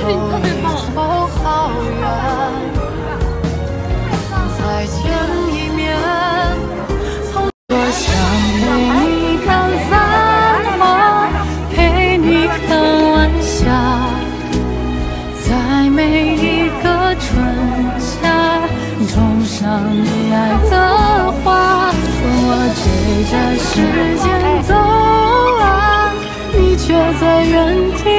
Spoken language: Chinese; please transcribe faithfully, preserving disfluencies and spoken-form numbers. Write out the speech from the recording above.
走好远，再见一面。我想陪你看繁华，陪你看晚霞，在每一个春夏，种上你爱的花。我追着时间走啊，你却在原地。